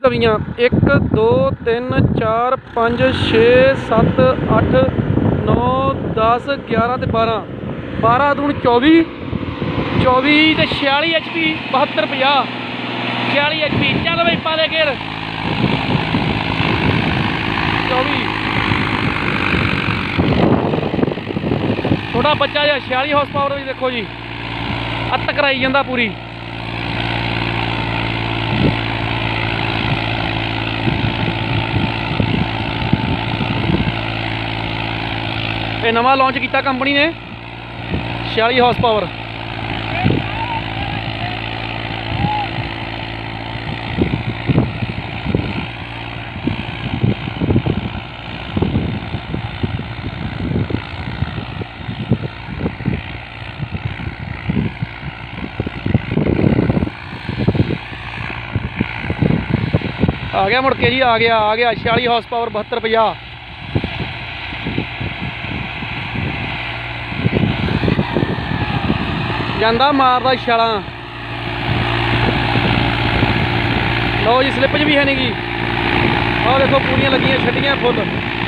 तवियाँ 1 2 3 4 5 6 7 8 9 10 11 ते 12 12 दूण 24 24 ते 46 HP 72 50 46 HP। चल बई पा दे गेड़ 24 थोड़ा बच्चा जा 46 हॉर्स पावर भी देखो जी अत कराई जाता पूरी। ये नवा लॉन्च किया कंपनी ने 46 हॉर्स पावर। आ गया मुड़ के जी आ गया 46 हॉर्स पावर 72 50 जांदा मारदा छाला। लो जी स्लिप च भी है नहीं गी और देखो पूरियां लगियां छड्डियां फुल।